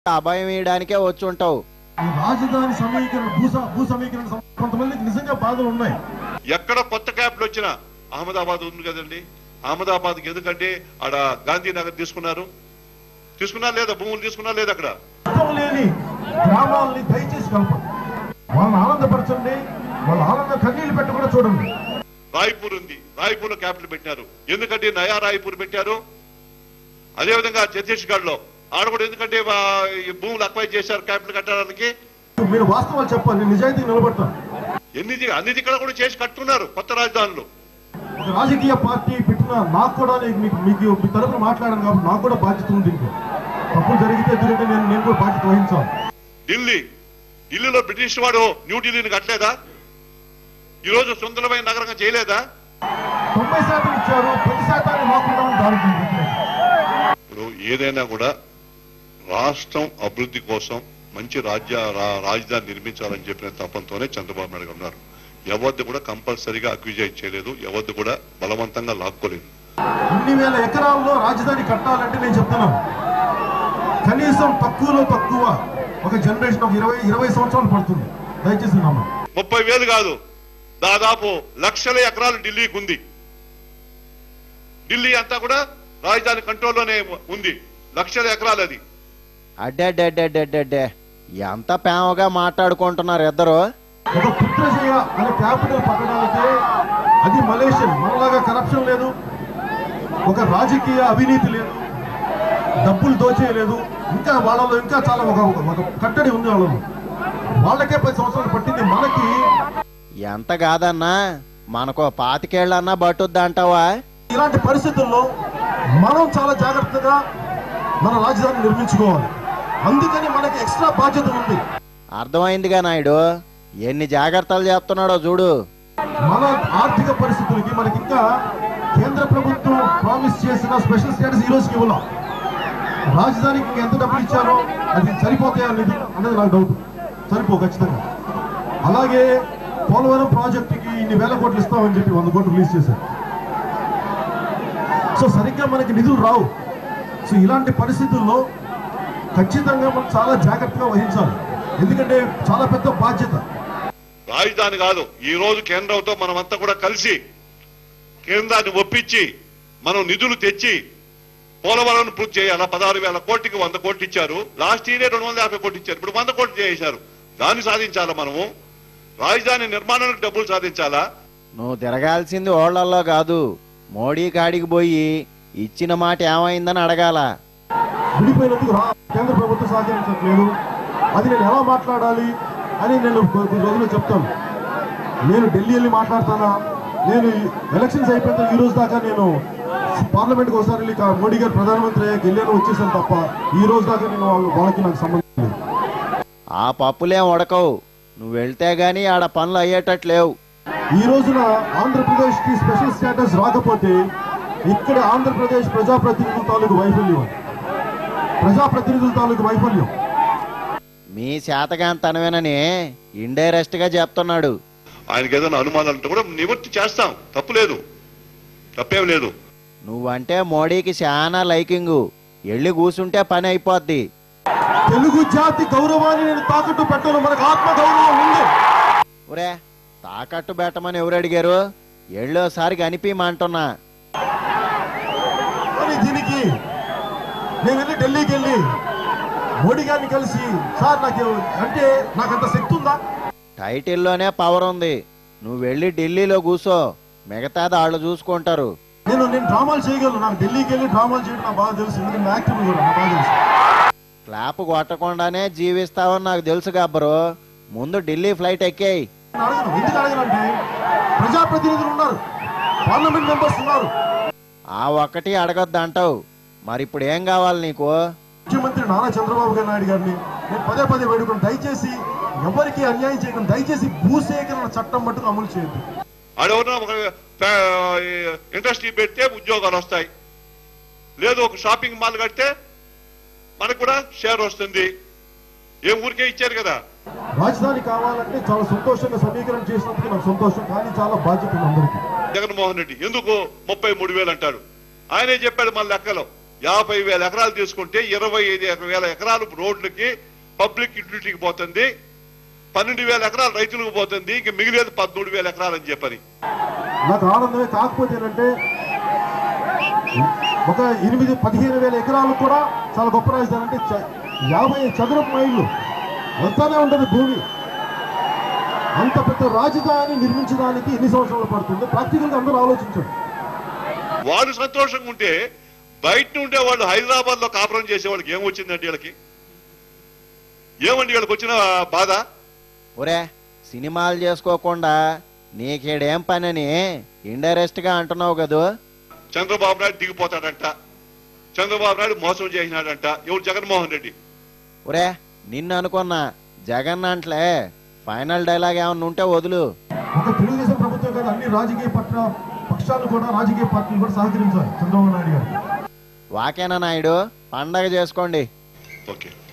అభయం వేయడానికే వచ్చి ఉంటావు. రాజధాని సమీకరణ భూ సమీకరణ కొంతమందికి నిజంగా బాధలు ఉన్నాయి. ఎక్కడ కొత్త క్యాపిటల్ వచ్చినా అహ్మదాబాద్ ఉంది కదండి. అహ్మదాబాద్కి ఎందుకంటే ఆడ గాంధీనగర్ తీసుకున్నారు లేదా, భూములు తీసుకున్నారు లేదా, అక్కడ లేని గ్రామాలని దయచేసి కలపండి, వాళ్ళని ఆనందపరచండి, వాళ్ళ ఆనంద కన్నీళ్లు పెట్టకుండా చూడండి. రాయ్పూర్ ఉంది, రాయ్పూర్ లో క్యాపిటల్ పెట్టారు. ఎందుకంటే నయా రాయ్పూర్ పెట్టారు. అదేవిధంగా ఛత్తీస్గఢ్ లో ఆడ కూడా ఎందుకంటే భూములు అక్వైర్ చేశారు క్యాపిటల్ కట్టడానికి. మీరు వాస్తవాలు చెప్పాలి, నిజాయితీ నిలబడతాను. అన్ని ఇక్కడ కూడా చేసి కట్టుకున్నారు కొత్త రాజధానులు. ఒక రాజకీయ పార్టీ పెట్టిన నాకు కూడా మీకు తరఫున మాట్లాడాను కాబట్టి నాకు కూడా బాధ్యత ఉంది. తప్పులు జరిగితే ఎందుకంటే నేను కూడా బాధ్యత వహించాను. ఢిల్లీలో బ్రిటిష్ వాడు న్యూఢిల్లీని కట్టలేదా? ఈ రోజు సుందరమైన నగరంగా చేయలేదా? 90% ఇచ్చారు, 10% మాకుండా దానికి. ఇప్పుడు ఏదైనా కూడా రాష్ట్రం అభివృద్ధి కోసం మంచి రాజధాని నిర్మించాలని చెప్పిన తపంతోనే చంద్రబాబు నాయుడు ఉన్నారు. ఎవరిది కూడా కంపల్సరీగా అక్విజైట్ చేయలేదు, ఎవరిది కూడా బలవంతంగా లాక్కోలేదు. అన్ని వేల ఎకరాల్లో రాజధాని కట్టాలంటే నేను చెప్తున్నాను, కనీసం తక్కువలో తక్కువ ఒక జనరేషన్ ఒక 20 సంవత్సరాలు పడుతుంది. దయచేసి 30,000 కాదు, దాదాపు లక్షల ఎకరాలు ఢిల్లీకి ఉంది. ఢిల్లీ అంతా కూడా రాజధాని కంట్రోల్లోనే ఉంది, లక్షల ఎకరాలు. అది అడ్డే ఎంత ప్రేమగా మాట్లాడుకుంటున్నారు ఇద్దరు. ఒక పుత్రజయ అనే క్యాపిటల్ పట్టడానికి అది మలేషియన్, మనలాగా కరప్షన్ లేదు, ఒక రాజకీయ అవినీతి లేదు, డబ్బులు దోచేయలేదు. ఇంకా వాళ్ళలో ఇంకా చాలా ఒక కట్టడి ఉంది. వాళ్ళకే 10 సంవత్సరాలు పట్టింది. మనకి ఎంత కాదన్నా మనకు 25 ఏళ్ళన్నా పట్టుద్ది అంటావా? ఇలాంటి పరిస్థితుల్లో మనం చాలా జాగ్రత్తగా మన రాజధాని నిర్మించుకోవాలి. అందుకని మనకి ఎక్స్ట్రా బాధ్యత ఉంది. అర్థమైందిగా నాయుడు, ఎన్ని జాగ్రత్తలు చెప్తున్నాడో చూడు. మన ఆర్థిక పరిస్థితులకి మనకి ఇంకా కేంద్ర ప్రభుత్వం ప్రామిస్ చేసిన స్పెషల్ స్టేటస్ ఈ రోజుకి ఇవ్వాలి. రాజధానికి ఎంత డబ్బులు ఇచ్చారో అది సరిపోతాయా అనేది నాకు డౌట్. సరిపో ఖచ్చితంగా. అలాగే పోలవరం ప్రాజెక్టుకి ఇన్ని వేల కోట్లు ఇస్తామని చెప్పి 100 కోట్లు రిలీజ్ చేశారు. సో సరిగ్గా మనకి నిధులు రావు. సో ఇలాంటి పరిస్థితుల్లో ఖచ్చితంగా మనం చాలా జాగ్రత్తగా వహించాలి, ఎందుకంటే చాలా పెద్ద బాధ్యత. రాజధాని కాదు, ఈ రోజు కేంద్రంతో మనమంతా కూడా కలిసి కేంద్రాన్ని ఒప్పించి మనం నిధులు తెచ్చి పోలవరం పూర్తి చేయాలా. 16,000 కోట్లకి 100 కోట్లు ఇచ్చారు. లాస్ట్ ఇయరే 250 కోట్లు ఇచ్చారు. ఇప్పుడు 100 కోట్లు చేశారు. దాన్ని సాధించాలా మనము. రాజధాని నిర్మాణానికి డబ్బులు సాధించాలా. నువ్వు తిరగాల్సింది ఓళ్లల్లో కాదు, మోడీ కాడికి పోయి ఇచ్చిన మాట ఏమైందని అడగాల. విడిపోయినందుకు కేంద్ర ప్రభుత్వం సహకరించట్లేదు, అది నేను ఎలా మాట్లాడాలి అని నేను కొన్ని రోజులు చెప్తాను. నేను ఢిల్లీ వెళ్ళి మాట్లాడతానా? నేను ఎలక్షన్స్ అయిపోయిన ఈ రోజు దాకా నేను పార్లమెంట్కి ఒకసారి వెళ్ళి మోడీ గారు ప్రధానమంత్రి అయ్యాక వెళ్ళాను, వచ్చేసాను తప్ప ఈ రోజు దాకా నేను వాళ్ళకి నాకు సంబంధం లేదు. ఆ పప్పులేం ఉడకవు, నువ్వు వెళ్తే గానీ ఆడ పనులు అయ్యేటట్లేవు. ఈ రోజున ఆంధ్రప్రదేశ్ కి స్పెషల్ స్టేటస్ రాకపోతే ఇక్కడ ఆంధ్రప్రదేశ్ ప్రజాప్రతినిధుల తాలూకు వైఫల్యం. మీ శాతగాంతనమేనని ఇండైరెక్ట్ గా చెప్తున్నాడు. ఆయనకి ఏదైనా అనుమానాలు ఉంటే కూడా నివృత్తి చేస్తాం, తప్పులేదు, తప్పేం లేదు. నువ్వంటే మోడీకి చాలా లైకింగు, ఎళ్ళి కూసుంటే పని అయిపోద్ది. తెలుగు జాతి గౌరవాన్ని నేను తాకట్టు పెట్టను, మనకు ఆత్మ గౌరవం ఉంది. ఒరే తాకట్టు పెట్టమని ఎవరు అడిగారు? ఎళ్ళోసారి కనిపించమంటున్నా. దీనికి నేను వెళ్ళి ఢిల్లీకి వెళ్ళి మోడీ గారిని కలిసి సార్ నాకంత శక్తి ఉందా? టైటిల్లోనే పవర్ ఉంది. నువ్వు వెళ్ళి ఢిల్లీలో కూసో, మిగతాది వాళ్ళు చూసుకుంటారు. నేను డ్రామాలు చేయగలను. నాకు ఢిల్లీకి వెళ్ళి డ్రామాలు చేయడం నాకు బాగా తెలుసు, ఎందుకంటే యాక్టివ్ కూడా నాకు బాగా తెలుసు. క్లాప్ కొట్టకుండానే జీవిస్తావని నాకు తెలుసు గబ్బరు. ముందు ఢిల్లీ ఫ్లైట్ ఎక్కేయి. ఎందుకు అడగనంటే ప్రజాప్రతినిధులు ఉన్నారు, పార్లమెంట్ మెంబర్స్ ఉన్నారు. ఆ ఒక్కటి అడగొద్దు అంటావు, మరి ఇప్పుడు ఏం కావాలి నీకు? ముఖ్యమంత్రి నారా చంద్రబాబు నాయుడు గారిని నేను పదే వేడుకుని దయచేసి ఎవరికి అన్యాయం చేయకుండా దయచేసి భూసేకరణ చట్టం మట్టుకు అమలు చేయద్దు. ఇండస్ట్రీ పెడితే ఉద్యోగాలు వస్తాయి, లేదు ఒక షాపింగ్ మాల్ కడితే మనకు కూడా షేర్ వస్తుంది. ఏం ఊరికే ఇచ్చారు కదా. రాజధాని కావాలంటే చాలా సంతోషంగా సమీకరణ చేసినందుకు నాకు సంతోషం, కానీ చాలా బాధ్యత అందరికీ. జగన్మోహన్ రెడ్డి ఎందుకు 33,000 అంటాడు? ఆయనే చెప్పాడు మన లెక్కలో 50,000 ఎకరాలు తీసుకుంటే 25,000 ఎకరాలు రోడ్లకి పబ్లిక్ యూటిలిటీకి పోతుంది, 12,000 ఎకరాలు రైతులకు పోతుంది, ఇంక మిగిలేదు 13,000 ఎకరాలు అని చెప్పని. నాకు ఆనందమే. కాకపోతే ఏంటంటే ఒక 15,000 ఎకరాలు కూడా చాలా గొప్ప రాజధాని. అంటే 50 చదరపు మైళ్ళు వెళ్తానే ఉంటుంది భూమి. అంత పెద్ద రాజధాని నిర్మించడానికి ఎన్ని సంవత్సరాలు పడుతుంది? ప్రాక్టికల్గా అందరూ ఆలోచించండి. వాళ్ళు సంతోషంగా ఉంటే బయట ఉండే వాళ్ళు హైదరాబాద్ లో కాపురం చేసే వాళ్ళకి ఏమొచ్చిందండి? వీళ్ళకి ఏమండి వీళ్ళకి వచ్చిన బాధ? ఒరే, సినిమాలు చేసుకోకుండా నీకేడేం పనని ఇండైరెక్ట్ గా అంటున్నావు కదూ. చంద్రబాబు నాయుడు దిగిపోతాడంట, చంద్రబాబు నాయుడు మోసం చేసినాడంట. ఎవరు? జగన్మోహన్ రెడ్డి. ఒరే, నిన్ను అనుకున్నా. జగన్ అంట్లే. ఫైనల్ డైలాగ్ ఏమన్నా ఉంటే వదులు. ఒక తెలుగుదేశం ప్రభుత్వం కాదు, అన్ని రాజకీయ పక్షాలు కూడా, రాజకీయ పార్టీలు కూడా సహకరించాలి చంద్రబాబు నాయుడు గారు. వాకేనా నాయుడు, పండగ చేసుకోండి. ఓకే.